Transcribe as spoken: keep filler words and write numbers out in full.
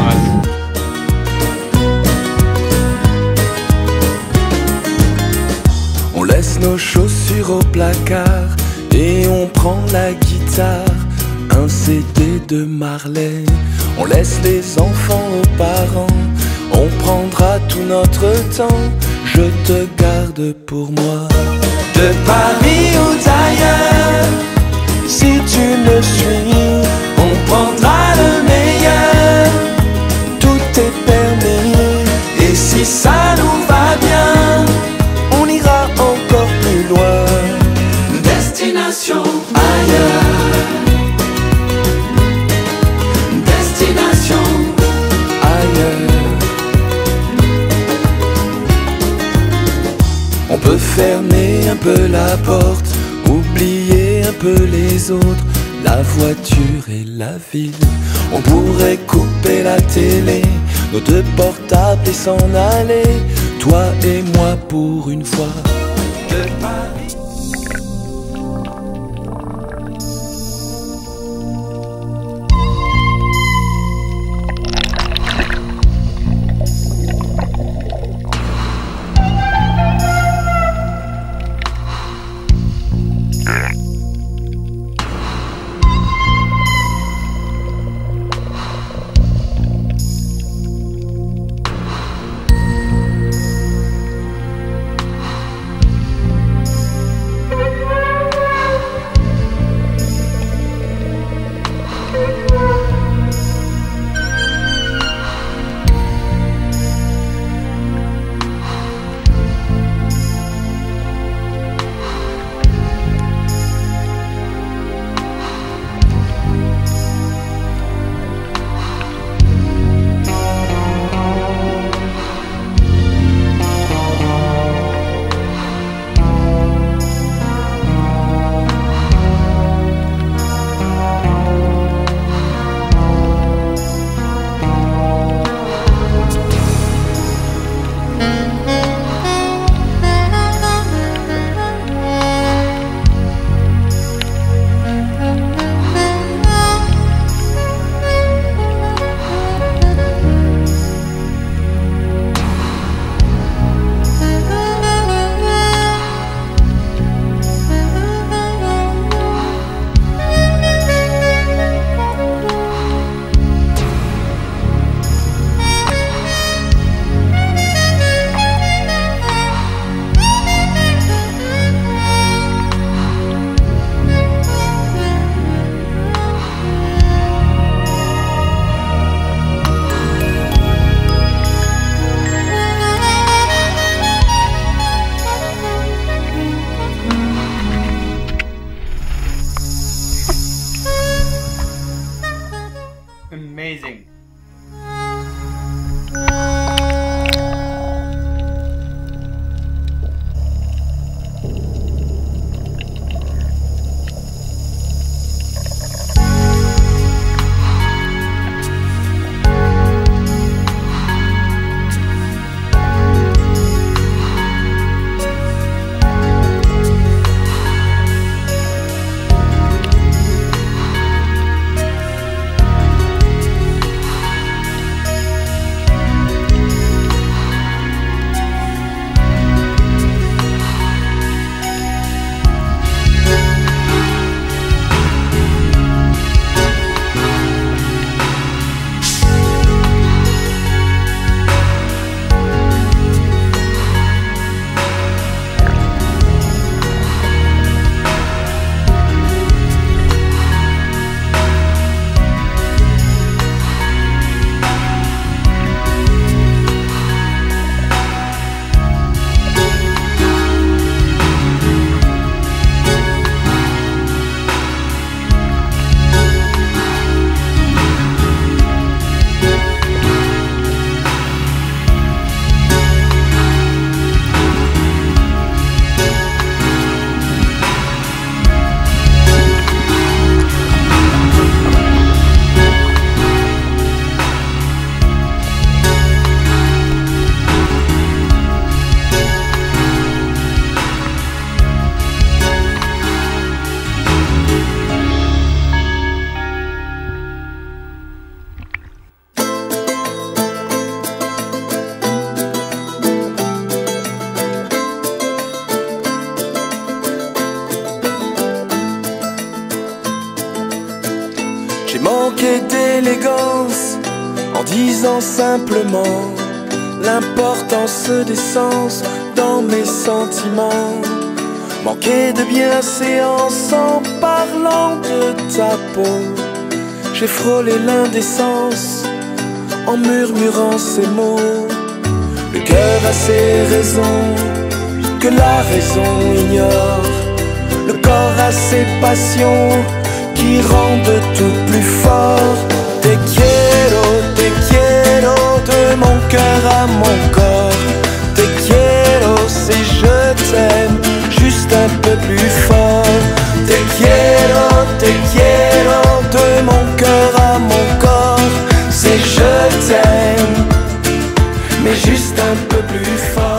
ramasse. On laisse nos chaussures au placard et on prend la guitare, un C D de Marley. On laisse les enfants aux parents, on prendra tout notre temps. Je te garde pour moi. De Paris ou d'ailleurs, si tu me suis, on prendra le meilleur. Tout est permis, et si ça nous va bien, on ira encore plus loin. Destination ailleurs. Destination ailleurs. On peut fermer un peu la porte, oublier un peu les autres, la voiture et la ville. On pourrait couper la télé, nos deux portables et s'en aller, toi et moi pour une fois. De Paris. Amazing. J'ai manqué d'élégance en disant simplement l'importance des sens dans mes sentiments. Manqué de bienséance en parlant de ta peau. J'ai frôlé l'indécence en murmurant ces mots. Le cœur a ses raisons que la raison ignore. Le corps a ses passions qui rendent tout plus fort. Te quiero, te quiero, de mon cœur à mon corps. Te quiero, c'est je t'aime, juste un peu plus fort. Te quiero, te quiero, de mon cœur à mon corps. C'est je t'aime, mais juste un peu plus fort.